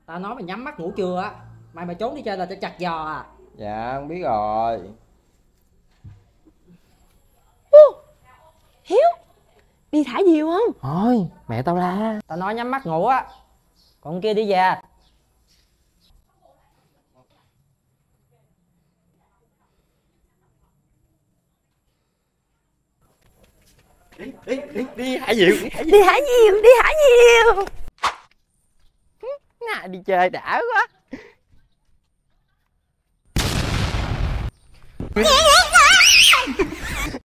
Tao nói mày nhắm mắt ngủ chưa á. Mày trốn đi chơi là tao chặt giò à. Dạ con biết rồi. Hiếu, đi thả diều không? Thôi mẹ tao la. Tao nói nhắm mắt ngủ á. Còn kia đi về. Đi hả Diệu? Đi thả diều, đi thả diều. Nè đi chơi đã quá.